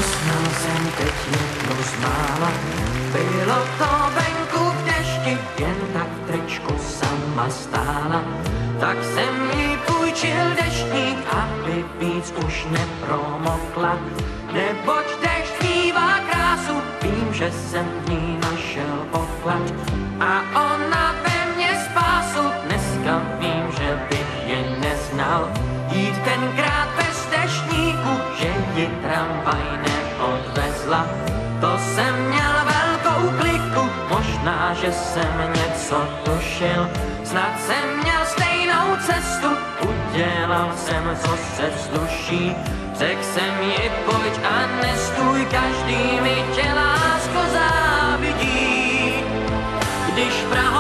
Poznal jsem teď jednu z mála, bylo to venku v dešti, jen tak v tričku sama stála. Tak jsem jí půjčil deštník, aby víc už nepromokla. Neboť dešť mívá krásu, vím, že jsem v ní našel poklad. A ona ve mně spásu, dneska vím, že bych je neznal. Jít tenkrát bez deštníku, že ji tramvaj neodvezla. To jsem měl velkou kliku, možná, že jsem něco tušil. Snad jsem měl stejnou cestu, udělal jsem, co se vzduší. Řekl jsem ji, pojď a nestůj, každý mi tě lásko závidí. Když právě